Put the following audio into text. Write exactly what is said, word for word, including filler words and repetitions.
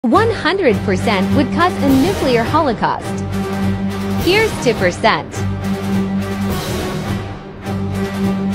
one hundred percent would cause a nuclear holocaust. Here's two percent.